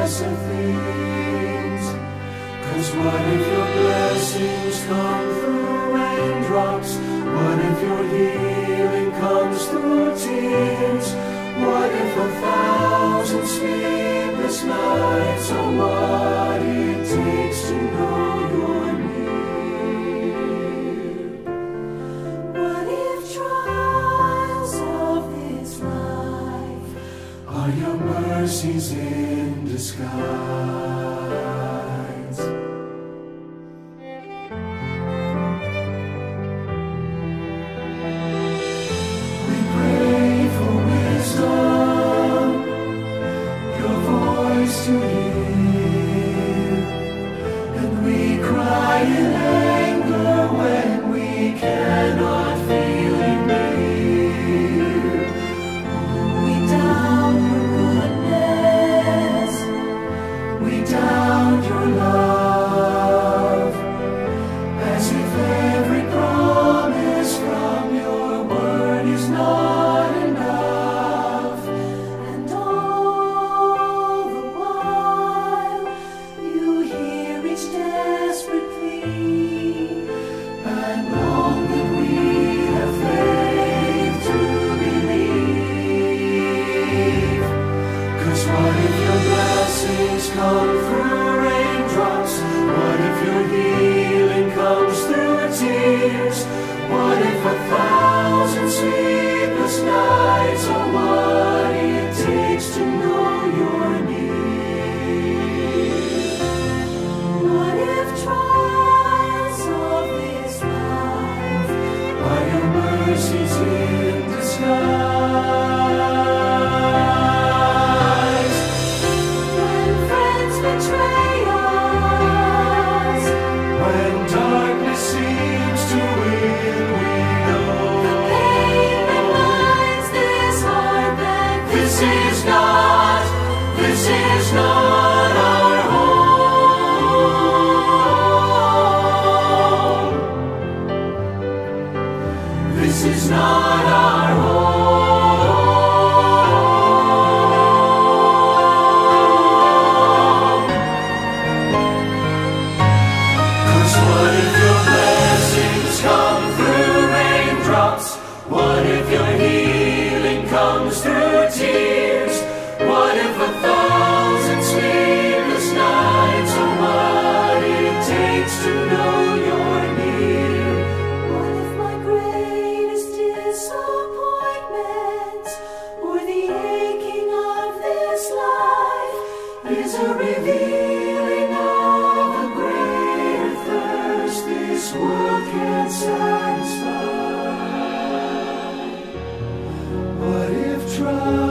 lesser things. 'Cause what if your blessings come through raindrops? What if your healing comes through tears? What if 1,000 sleepless nights are what it takes to know you're near? What if trials of this life are your mercies in disguise? We pray for wisdom, your voice to hear, and we cry in anger when we cannot feel you near. we doubt your goodness, We doubt your love, as if every promise from your word is not enough. and all the while you hear each desperate plea, And long that we have faith to believe. 'Cause what if your blessings come through raindrops? What if your healing comes through tears? What if 1,000 sleepless nights are what it takes to know you're near? what if trials of this life Are your mercies in disguise? when friends betray us, When darkness seems to win, we know pain reminds this heart that this is not our home. This is not our home. 'Cause what if your blessings come through raindrops? What if your healing comes through tears? What if 1,000 sleepless nights are what it takes to know you're near? what if my greatest disappointment or the aching of this life Is a revealing of a greater thirst this world can't satisfy? What if trials